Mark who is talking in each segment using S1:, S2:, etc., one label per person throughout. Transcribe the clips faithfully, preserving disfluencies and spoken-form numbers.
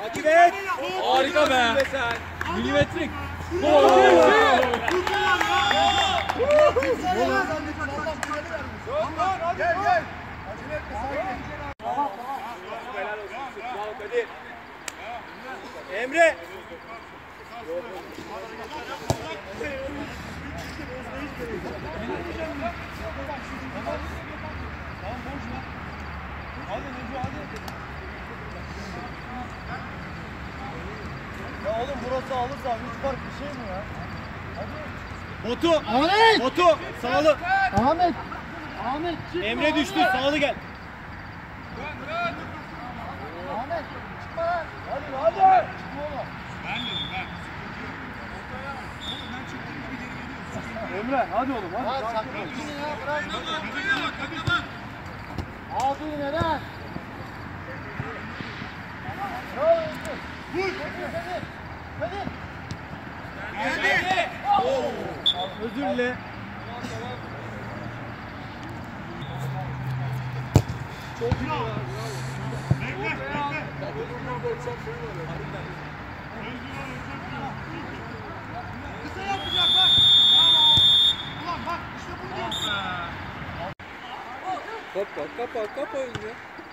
S1: Takip et.
S2: Harika be. Milimetrik.
S1: Gel gel. Emre.
S3: Ya oğlum burası alırsa üç fark bir şey mi ya? Hadi.
S1: Botu.
S3: Ahmet.
S1: Botu. Sağlı.
S3: Ahmet. Ahmet çıkma.
S1: Emre düştü. Sağlı gel.
S3: Ahmet çıkma lan. Hadi hadi. Çıkma oğlum.
S4: Ben dedim ben. Ben çıktım gibi geri geliyorsun.
S3: Emre hadi oğlum hadi. Hadi sakın ya bırak. Aferin Eren. Bravo Emre. Vur. Hadi. Hadi.
S4: Geldi.
S1: Özür dile.
S4: Çok iyi. Bekle bekle. Kısa yapacak bak. Bravo. Ulan bak işte bunu diyorsun.
S2: Kapa kapa kapa önce.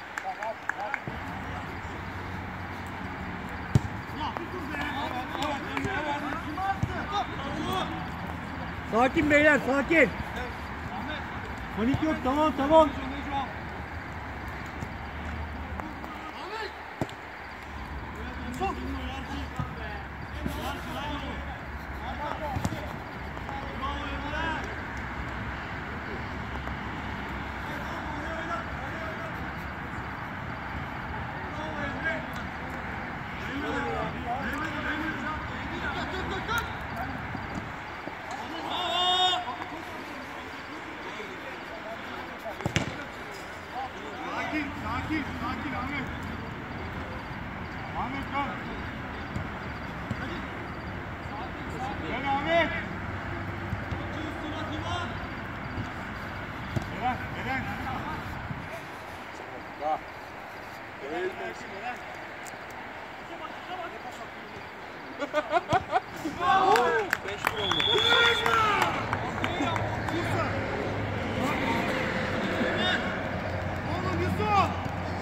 S1: Sakin beyler, sakin. Panik yok, tamam tamam.
S4: Sakin, sakin, sakin Ahmet. Ahmet kal. Gel Ahmet. Eren, Eren.
S2: beş bir oldu.
S4: Oğlum Yusuf.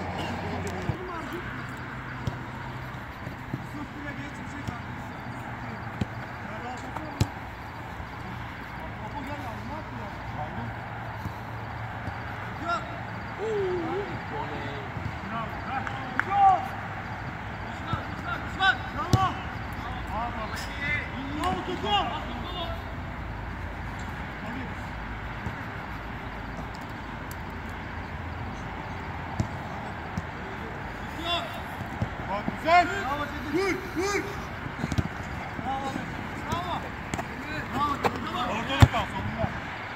S4: Bak güzel. Vur, vur. Orada da kal sonunda.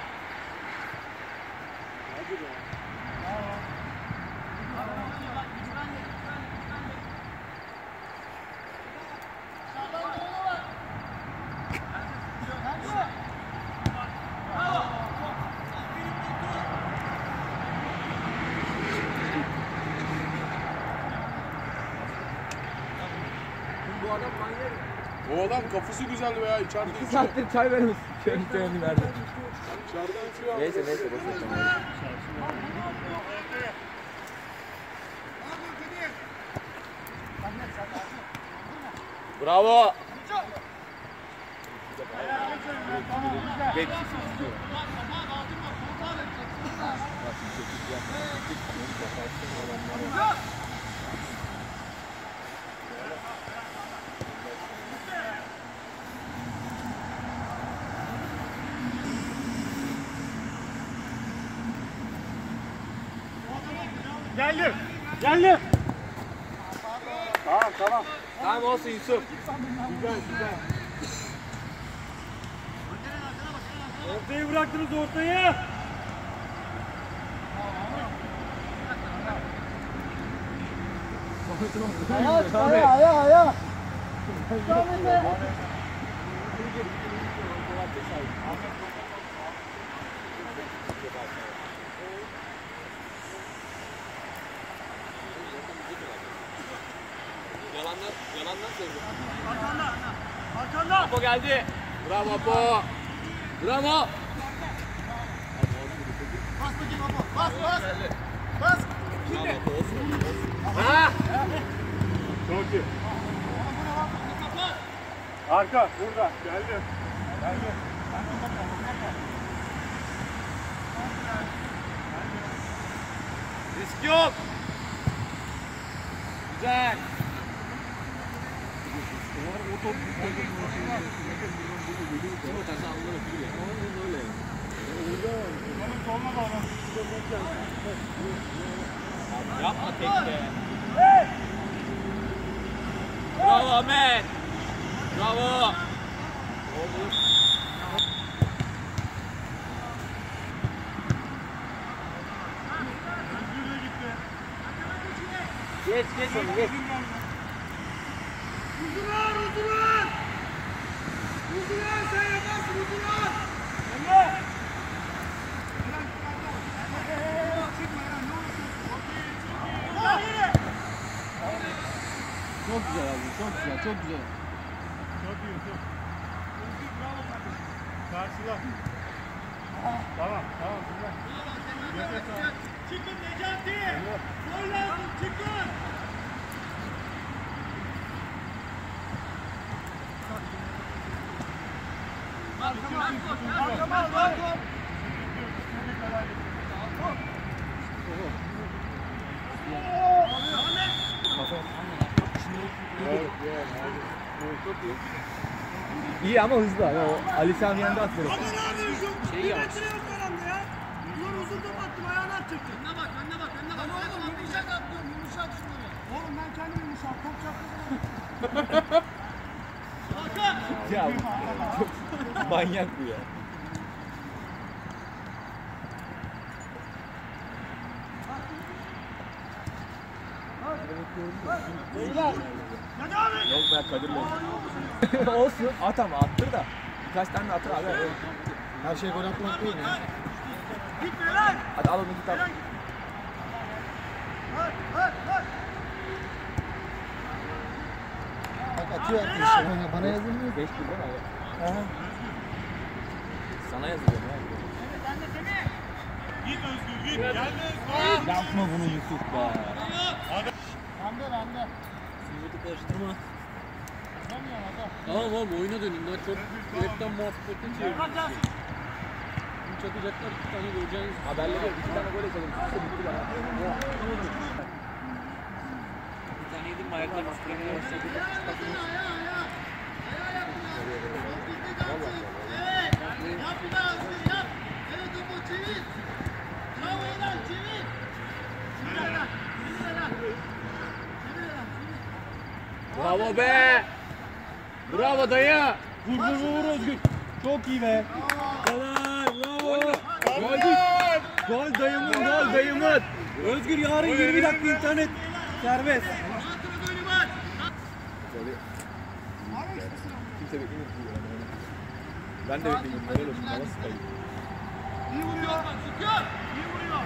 S5: O adam kafası güzel veya içeride
S2: İki
S5: içiyor.
S2: saattir çay vermiş. Şöyle söyledim verdi.
S5: İçeriden içiyor.
S2: Neyse neyse boş ver. Bravo. Geç.
S1: Geldim. Geldim.
S3: Tamam tamam.
S2: Tamam olsun Yusuf.
S1: Güzel, güzel. Ortayı bıraktınız ortayı.
S3: Aya aya aya aya. Ahmet be.
S2: Yalanlar
S4: Arkanda. Arkanda.
S2: Apo geldi. Bravo Apo. Bravo.
S4: Bas bakayım Apo. Bas bas. Bas.
S2: Bravo Apo olsun.
S1: Ha! Çok iyi. Arka burada. Geldi. Geldi.
S2: Risk yok. Güzel. Yapma tekte. Bravo Ahmet. Bravo. Geç geç onu geç.
S4: Uzuran uzuran. Uzuran sen yaparsın uzuran. Emre.
S2: Çok güzel abi, çok güzel, çok güzel.
S1: Çok iyi. Çok. Karşıla. Tamam. Tamam. Güzel.
S4: Çıkın Necati. Gol lazım çıkın. Arkama al bak.
S2: İyi ama hızlı. Yani o Ali Sami yanında atları.
S4: Aman abi şu
S2: Şeyi
S4: bir
S2: yap.
S4: metre yok kalemde ya. Ulan uzun top attım ayağına atacaktı. Önüne bak önüne bak önüne bak. Lan oğlum yumuşak atlıyorum yumuşak şunları. Oğlum ben kendim yumuşak top çarptım. Hakan.
S2: Ya çok manyak bu ya.
S4: Beyler. Ya devam et.
S2: Yok be Kadir'le. Olsun at ama attır da. Birkaç tane de atır abi.
S3: Her şey gol atmak değil ya.
S4: Gitme lan.
S2: Hadi al onu git at.
S4: Hadi hadi hadi.
S3: Bak atıyor arkadaşlar. Bana, bana yazılmıyor.
S2: Beş bir değil mi abi?
S3: Aha.
S2: Sana yazıyorum ya.
S1: Git Özgür git. Geldi Özgür.
S2: Yapma bunu Yusuf be.
S3: Bende bende.
S2: Sinirli karıştırma. Tamam oğlum oyuna dönün lan çok reklam muhabbeti çevirmiş. Bunu çakacaklar iki tane göreceğiniz. Haberleri yok iki tane gol atalım. Kimse bitti bana. Bir tane yedim mi ayaklarım titremeye başladı.
S4: Evet. Yap bir daha Özgür yap. Evet topu çevir. Bravo lan çevir. Çevir lan. Çevir lan. Çevir lan.
S2: Bravo be. Bravo dayı.
S1: Vur vur vur Özgür. Çok iyi be.
S2: Helal bravo.
S1: Gol.
S2: Gol dayımın gol dayımın.
S1: Özgür yarın yirmi dakika internet serbest.
S4: Antrenör golü var.
S2: Kimse beklemiyor. Ben de beklemiyorum. Helal olsun. Hava sıkayım.
S4: İyi vuruyor. Sıkıyor. İyi vuruyor.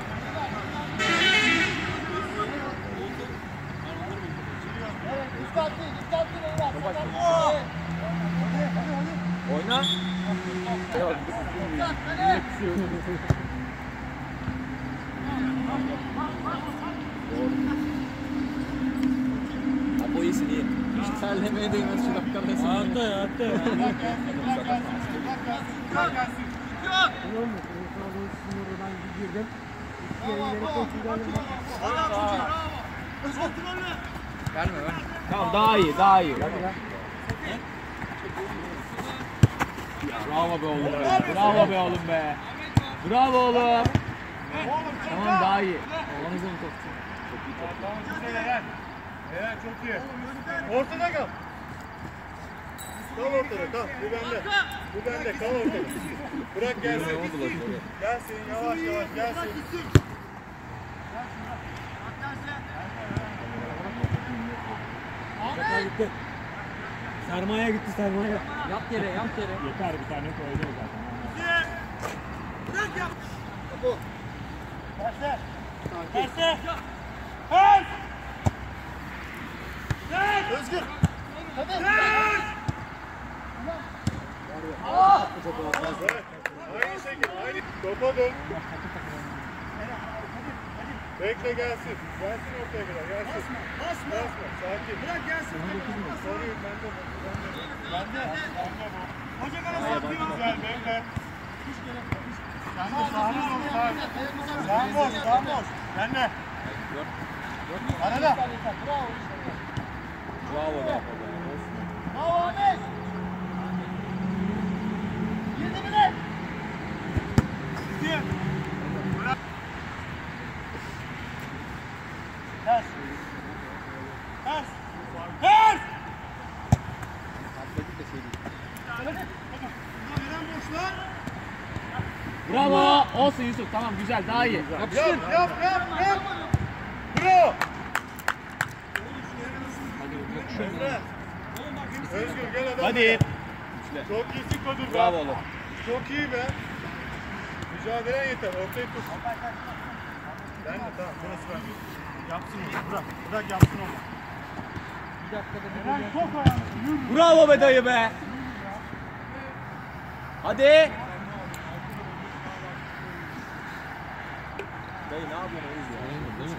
S4: Dikkatli, dikkatli beyler.
S2: Oyna. Yok. Abi o iyisin iyi. Hiç terlemeye değmez şu dakikada.
S1: Hatta ya hatta.
S2: Verme ver. Tamam daha iyi daha iyi. Bravo be oğlum be. Bravo be oğlum be. Bravo oğlum. Tamam daha iyi. Oğlanızın topçu.
S1: Tamam güzel Eren. Eren çok iyi. Ortada kal. Kal ortada kal. Bu bende. Bu bende kal ortada. Bırak gelsin. Gelsin yavaş yavaş gelsin.
S4: Ahmet.
S1: Sermaye gitti sermaye.
S2: Yat yere yat yere.
S1: Yeter bir tane koydu zaten.
S4: Bırak yap.
S1: Terse. Terse. Ters.
S4: Özgür. hadi.
S1: Evet. Aynı şekil. Aynı. Topa dön. Bekle gelsin. Gelsin ortaya kadar. Gelsin.
S4: Basma.
S1: Basma. Sakin.
S4: Bırak gelsin.
S1: Soruyu ben de ben de. Ben de bu.
S4: Hoca bana satıyor.
S1: Güzel bekle. Sen de sağını ol. Sağın boş. Sağın boş. Ben de. Arada.
S2: Bravo be.
S4: Bravo Ahmet. Yedi bile.
S1: Gidiyor.
S4: Ters. Ters. Ters. Neden boşlar?
S2: Bravo. Olsun Yusuf. Tamam güzel. Daha iyi.
S1: Yap yap yap yap. Bravo. Emre. Özgür gel adam.
S2: Hadi.
S1: Çok iyisin Kadir.
S2: Bravo oğlum.
S1: Çok iyi be. Mücadelen yeter. Ortayı tut. Ben de tamam. Burası ben. Yapsın onu. Bırak. Bırak yapsın onu.
S4: Bir dakikada bir çok ayağını. Yürü.
S2: Bravo be dayı be. Hadi. Dayı ne yapıyorsun Oğuz ya?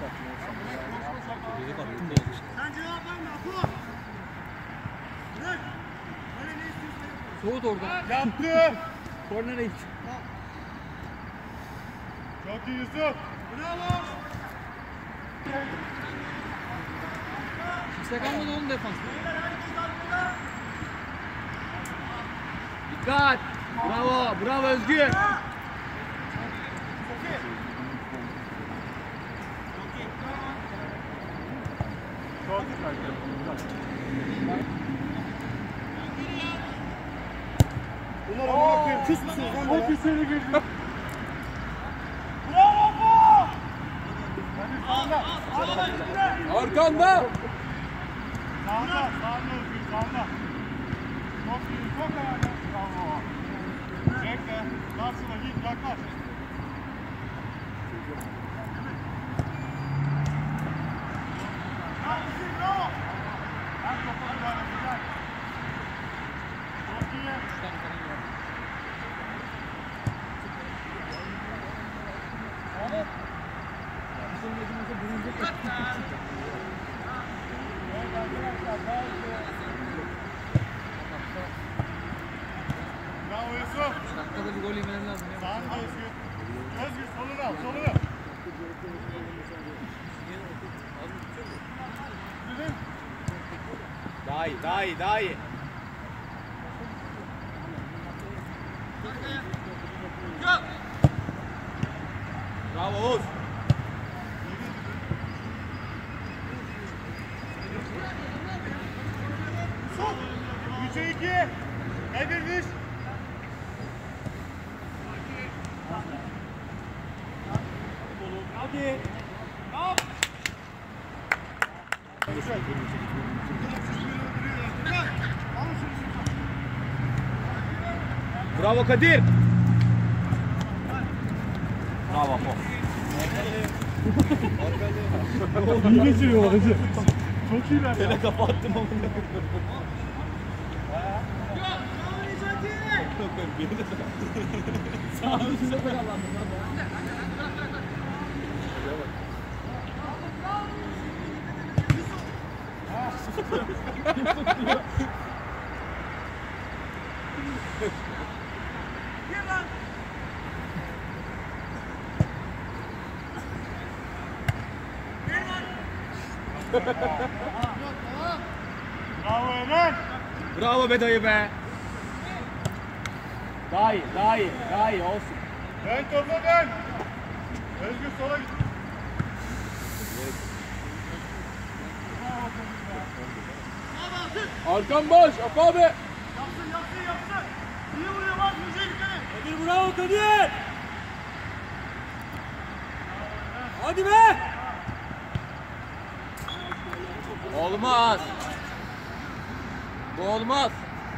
S4: Sen cevap verme Apo. Bırak. Böyle ne istiyorsan yap.
S2: Soğut orada.
S1: Yaptı.
S2: Kornere it.
S1: Çok iyi Yusuf.
S4: Bravo.
S2: Kimse kalmadı onun defans. Dikkat. Bravo. Bravo Özgür.
S1: Çok güzel. Bunlar amına koyayım. Küs müsünüz lan bana? Çok seni girdi.
S4: Bravo Apo.
S5: Arkanda.
S1: Sağda. Sağda Özgür. Sağda. Çok iyi. Çok ayağına. Bravo. Bekle. Karşına git. Yaklaş. Bravo. Ben topa müdahale güzel. Çok iyi. Bravo Yusuf.
S2: Dakikada bir gol yemen lazım ya.
S1: Sağında Özgür. Özgür solunu al. Solunu.
S2: Daha iyi. Daha iyi. Daha iyi. Bravo Oğuz.
S1: Üçe iki. Kadir diş.
S2: Hadi. Bravo Kadir. Bravo Apo.
S1: İyi geçiriyor hacı. Çok iyiler ya.
S2: Tele kapattım onu. Sağ olun size pegalandım.
S1: Bravo Eren.
S2: Bravo be dayı be. Daha iyi, daha iyi, daha iyi olsun.
S1: Dön topa dön. Özgür sola git.
S5: Arkan boş. Apo abi.
S4: Yapsın yapsın yapsın. İyi vuruyor bak müziğe dikkat et.
S2: Kadir bravo Kadir. Hadi be. Olmaz. Bu olmaz.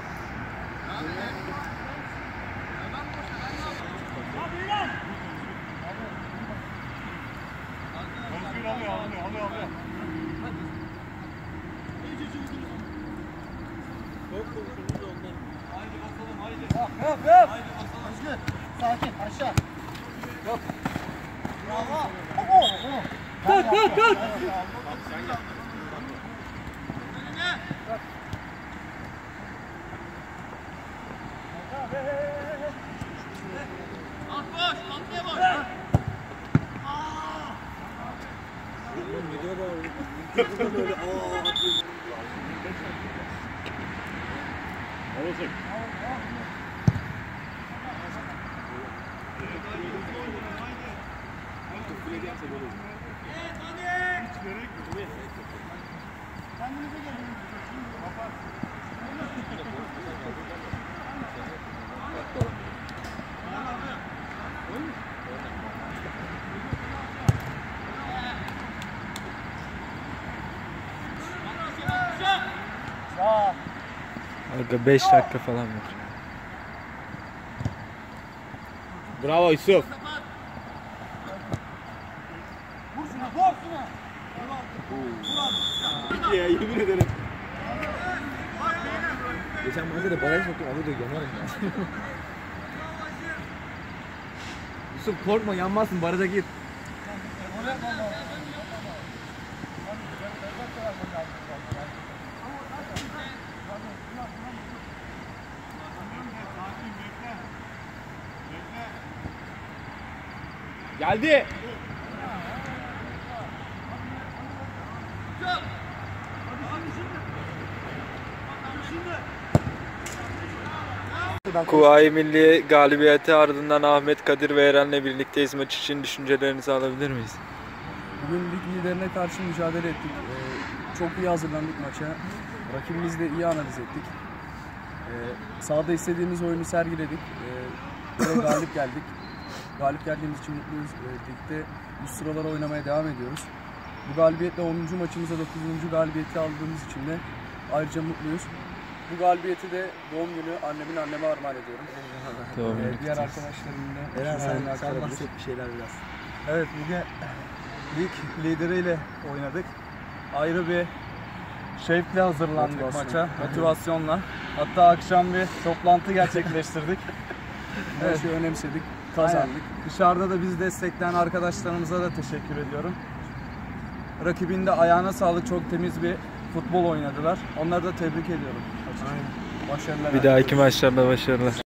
S1: Özgür alıyor alıyor alıyor alıyor.
S4: Yap yap. Özgür. Sakin aşağı. Yok. Bravo. Oo, oo. Kalk kalk kalk. At boş, atmaya boş.
S1: Olacak.
S2: Arada beş dakika falan var.
S1: Bravo Yusuf.
S4: Vur şuna, vur şuna.
S1: Ya yemin ederim.
S2: Geçen maçta da baraj soktum, orada da yanarım ya. Yusuf korkma, yanmazsın, baraja gir.
S5: Geldi.
S6: Kuvayi Milli galibiyeti ardından Ahmet, Kadir ve Eren'le birlikteyiz. Maç için düşüncelerinizi alabilir miyiz?
S7: Bugün lig liderine karşı mücadele ettik. Ee, çok iyi hazırlandık maça. Rakibimizi de iyi analiz ettik. Ee, sahada istediğimiz oyunu sergiledik. Ee, ve galip geldik. Galip geldiğimiz için mutluyuz. Ee, ligde üst sıralara oynamaya devam ediyoruz. Bu galibiyetle onuncu maçımıza dokuzuncu galibiyeti aldığımız için de ayrıca mutluyuz. Bu galibiyeti de doğum günü annemin anneme armağan ediyorum.
S6: Doğum
S7: Ee,
S6: günü
S7: diğer
S6: kutlu
S7: arkadaşlarımın da
S3: Eren sen,
S7: şunlarını
S3: sen
S7: aktarabilir.
S3: bahset bir şeyler biraz. Evet bugün lig lideriyle oynadık. Ayrı bir şevkle hazırlandık
S7: Motivasyon.
S3: maça, motivasyonla. Hatta akşam bir toplantı gerçekleştirdik.
S7: Her şeyi önemsedik, kazandık.
S3: Aynen. Dışarıda da bizi destekleyen arkadaşlarımıza da teşekkür ediyorum. Rakibin de ayağına sağlık, çok temiz bir futbol oynadılar. Onları da tebrik ediyorum.
S7: Başarılar.
S6: Bir dahaki maçlarda başarılar.